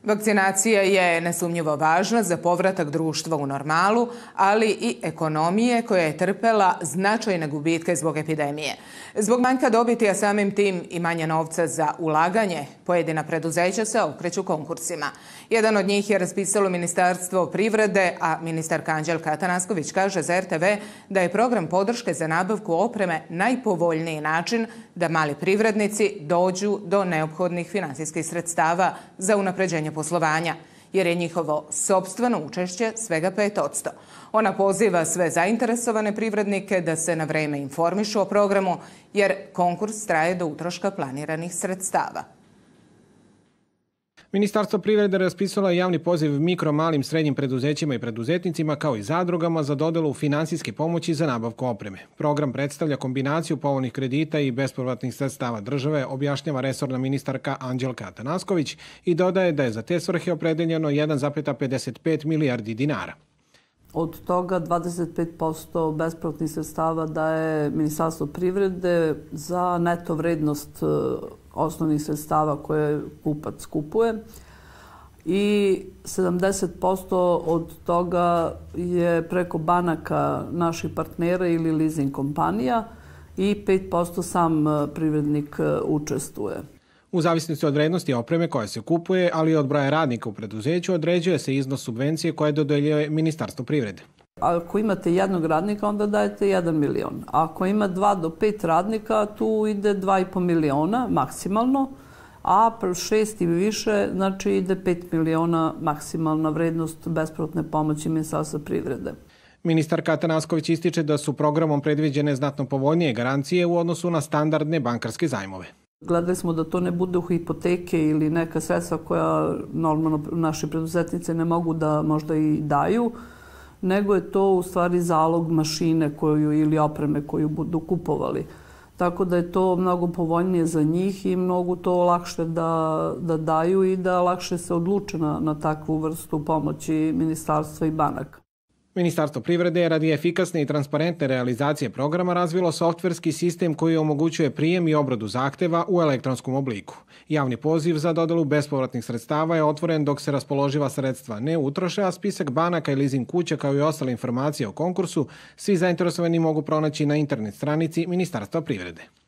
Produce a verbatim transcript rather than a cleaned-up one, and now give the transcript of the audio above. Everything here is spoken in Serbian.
Vakcinacija je nesumnjivo važna za povratak društva u normalu, ali i ekonomije koja je trpela značajne gubitke zbog epidemije. Zbog manjka dobiti, a samim tim i manje novca za ulaganje, pojedina preduzeća se okreću konkursima. Jedan od njih je raspisalo Ministarstvo privrede, a ministarka Anđelka Atanasković kaže za er te ve da je program podrške za nabavku opreme najpovoljniji način da mali privrednici dođu do neophodnih finansijskih sredstava za unapređenje poslovanja, jer je njihovo sopstveno učešće svega pet posto. Ona poziva sve zainteresovane privrednike da se na vreme informišu o programu, jer konkurs traje do utroška planiranih sredstava. Ministarstvo privrede raspisalo je javni poziv mikro, malim, srednjim preduzećima i preduzetnicima kao i zadrugama za dodelu finansijske pomoći za nabavku opreme. Program predstavlja kombinaciju povoljnih kredita i bespovratnih sredstava države, objašnjava resorna ministarka Anđelka Atanasković i dodaje da je za te svrhe opredeljeno jedan zarez pedeset pet milijardi dinara. Od toga dvadeset pet posto bespovratnih sredstava daje Ministarstvo privrede za neto vrednost osnovnih sredstava koje kupac kupuje i sedamdeset posto od toga je preko banaka naših partnera ili leasing kompanija i pet posto sam privrednik učestvuje. U zavisnosti od vrednosti opreme koja se kupuje, ali i od broja radnika u preduzeću, određuje se iznos subvencije koje dodeljuje Ministarstvo privrede. Ako imate jednog radnika, onda dajete jedan milion. Ako ima dva do pet radnika, tu ide dva i po miliona maksimalno, a šest i više, znači ide pet miliona maksimalna vrednost bespovratne pomoći Ministarstva privrede. Ministarka Atanasković ističe da su programom predviđene znatno povoljnije garancije u odnosu na standardne bankarske zajmove. Gledali smo da to ne bude hipoteke ili neka sredstva koja normalno naši preduzetnice ne mogu da možda i daju, nego je to u stvari zalog mašine koju ili opreme koju budu kupovali. Tako da je to mnogo povoljnije za njih i mnogo to lakše da, da daju i da lakše se odluče na, na takvu vrstu pomoći ministarstva i banaka. Ministarstvo privrede je radi efikasne i transparentne realizacije programa razvilo softverski sistem koji omogućuje prijem i obradu zahteva u elektronskom obliku. Javni poziv za dodelu bespovratnih sredstava je otvoren dok se raspoloživa sredstva ne utroše, a spisak banaka i leasing kuća kao i ostale informacije o konkursu svi zainteresovani mogu pronaći na internet stranici Ministarstva privrede.